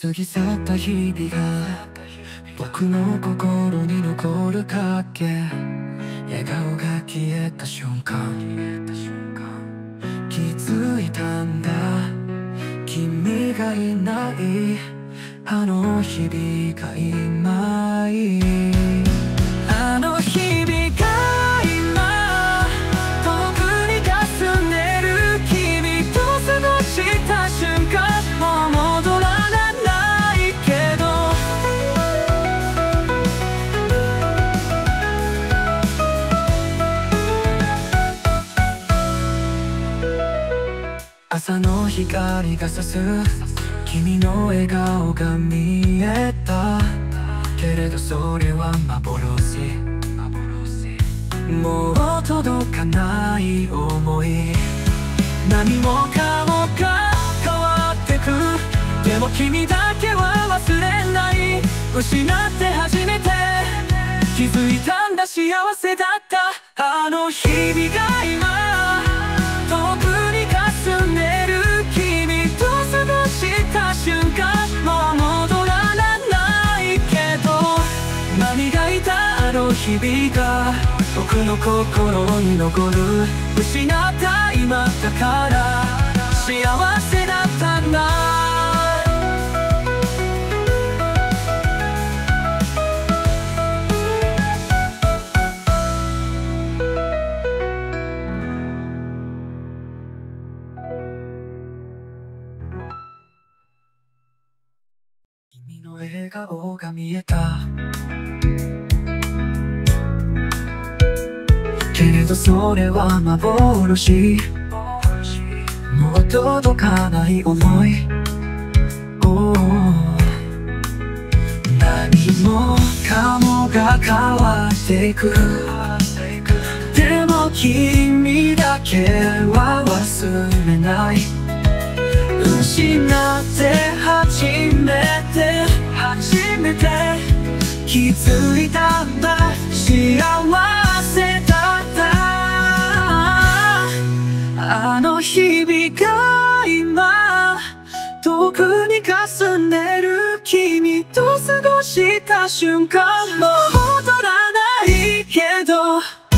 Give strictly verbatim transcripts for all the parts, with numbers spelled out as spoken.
過ぎ去った日々が僕の心に残るかけ、笑顔が消えた瞬間気づいたんだ、君がいないあの日々が今いい。あの日々が今遠くに霞んでる君と過ごした瞬間、もう戻らないけど、朝の光が差す君の笑顔が見えたけれど、それは幻、もう届かない想い。何もかもが変わってく、でも君だけは忘れない。失って初めて気づいたんだ、幸せだったあの日々が今遠くに霞んでる君と過ごした瞬間、もう戻らないけど、何がいたあの日々が僕の心に残る。失った今だから幸せだったんだ。君の笑顔が見えたけれど、それは幻、もう届かない想い。おー、何もかもが変わっていく、でも君だけは忘れない。失って初めて初めて気づいたんだ、幸せだったあの日々が今遠くに霞んでる君と過ごした瞬間、もう戻らないけど、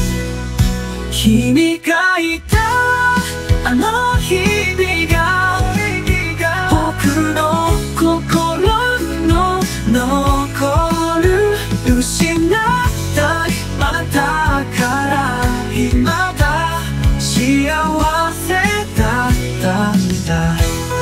君がいたあの日々が僕の心の残る。失った今だから今だ幸せだったんだ。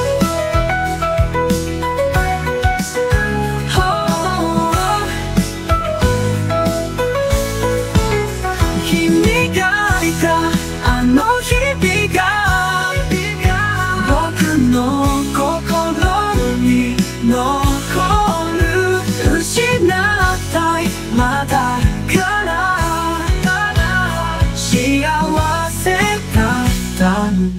君がいたあの日々が僕の心に残る。失った今だから幸せだったん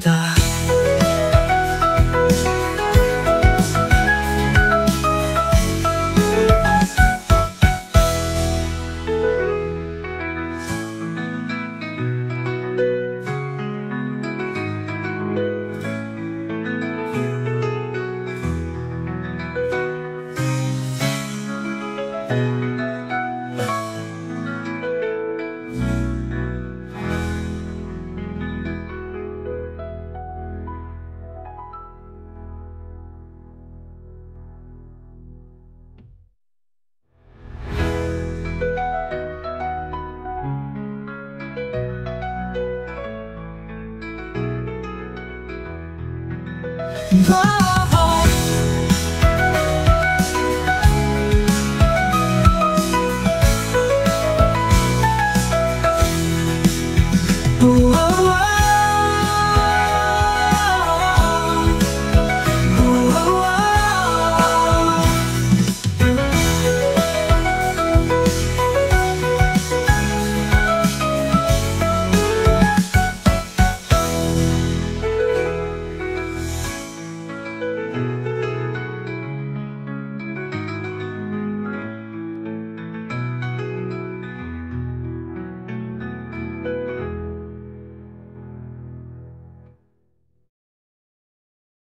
だ。Bye.